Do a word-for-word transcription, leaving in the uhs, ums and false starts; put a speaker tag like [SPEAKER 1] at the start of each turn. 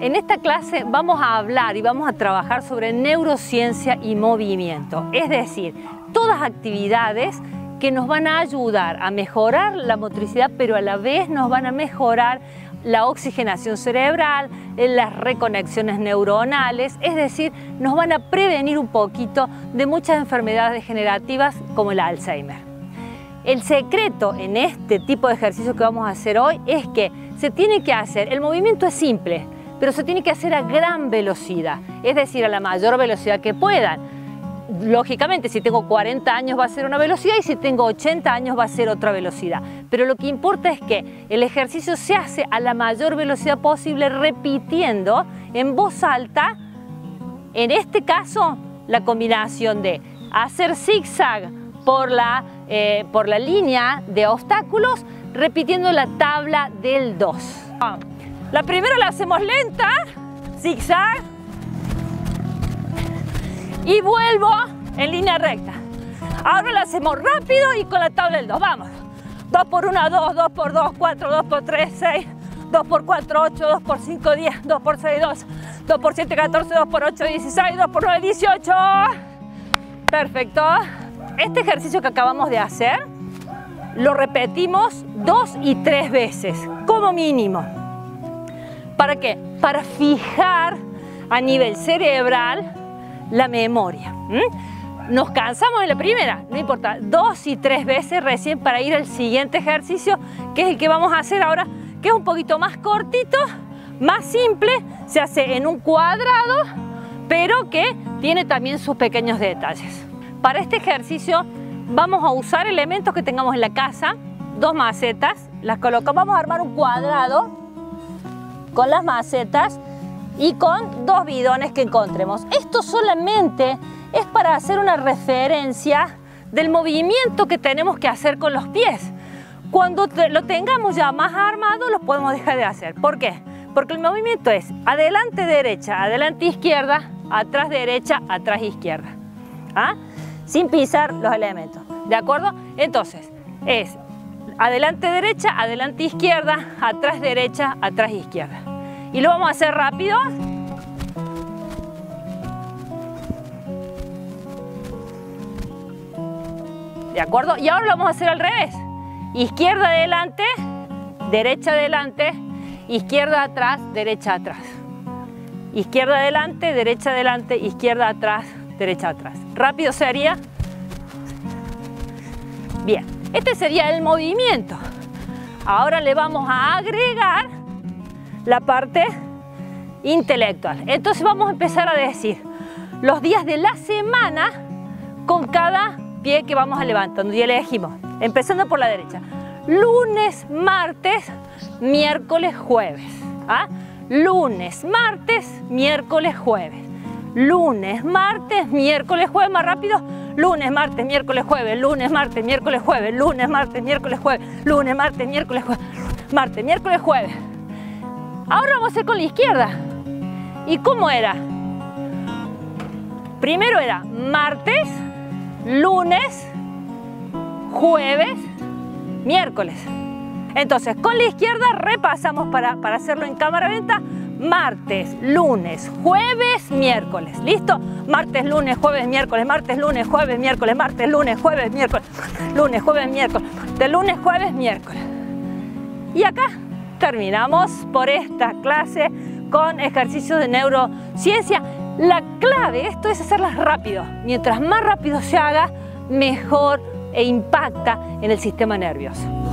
[SPEAKER 1] En esta clase vamos a hablar y vamos a trabajar sobre neurociencia y movimiento, es decir, todas actividades que nos van a ayudar a mejorar la motricidad, pero a la vez nos van a mejorar la oxigenación cerebral, las reconexiones neuronales, es decir, nos van a prevenir un poquito de muchas enfermedades degenerativas como el Alzheimer. El secreto en este tipo de ejercicio que vamos a hacer hoy es que se tiene que hacer, el movimiento es simple, pero se tiene que hacer a gran velocidad, es decir, a la mayor velocidad que puedan. Lógicamente, si tengo cuarenta años va a ser una velocidad y si tengo ochenta años va a ser otra velocidad. Pero lo que importa es que el ejercicio se hace a la mayor velocidad posible repitiendo en voz alta, en este caso, la combinación de hacer zigzag por la, eh, por la línea de obstáculos, repitiendo la tabla del dos. La primera la hacemos lenta, zigzag, y vuelvo en línea recta. Ahora la hacemos rápido y con la tabla del dos. Vamos. dos por uno, dos, dos por dos, cuatro, dos por tres, seis, dos por cuatro, ocho, dos por cinco, diez, dos por seis, dos, dos por siete, catorce, dos por ocho, dieciséis, dos por nueve, dieciocho. Perfecto. Este ejercicio que acabamos de hacer lo repetimos dos y tres veces, como mínimo. ¿Para qué? Para fijar a nivel cerebral la memoria. ¿Mm? Nos cansamos en la primera, no importa, dos y tres veces recién para ir al siguiente ejercicio, que es el que vamos a hacer ahora, que es un poquito más cortito, más simple, se hace en un cuadrado, pero que tiene también sus pequeños detalles. Para este ejercicio vamos a usar elementos que tengamos en la casa, dos macetas, las colocamos, vamos a armar un cuadrado con las macetas y con dos bidones que encontremos. Esto solamente es para hacer una referencia del movimiento que tenemos que hacer con los pies. Cuando te, lo tengamos ya más armado, lo podemos dejar de hacer. ¿Por qué? Porque el movimiento es adelante derecha, adelante izquierda, atrás derecha, atrás izquierda. ¿Ah? Sin pisar los elementos. ¿De acuerdo? Entonces, es adelante derecha, adelante izquierda, atrás derecha, atrás izquierda. Y lo vamos a hacer rápido. ¿De acuerdo? Y ahora lo vamos a hacer al revés. Izquierda adelante, derecha adelante, izquierda atrás, derecha atrás. Izquierda adelante, derecha adelante, izquierda atrás, derecha atrás. Rápido sería. Bien, este sería el movimiento. Ahora le vamos a agregar la parte intelectual. Entonces vamos a empezar a decir los días de la semana con cada pie que vamos a levantando y elegimos, empezando por la derecha. Lunes, martes, miércoles, jueves. ¿Ah? Lunes, martes, miércoles, jueves. Lunes, martes, miércoles, jueves, más rápido. Lunes, martes, miércoles, jueves. Lunes, martes, miércoles, jueves. Lunes, martes, miércoles, jueves. Lunes, martes, miércoles, jueves. Martes, miércoles, jueves. Ahora vamos a hacer con la izquierda. ¿Y cómo era? Primero era martes, lunes, jueves, miércoles. Entonces, con la izquierda repasamos para, para hacerlo en cámara lenta. Martes, lunes, jueves, miércoles. ¿Listo? Martes, lunes, jueves, miércoles. Martes, lunes, jueves, miércoles. Martes, lunes, jueves, miércoles. Lunes, jueves, miércoles. De lunes, jueves, miércoles. Y acá terminamos por esta clase con ejercicios de neurociencia. La clave de esto es hacerlas rápido. Mientras más rápido se haga, mejor e impacta en el sistema nervioso.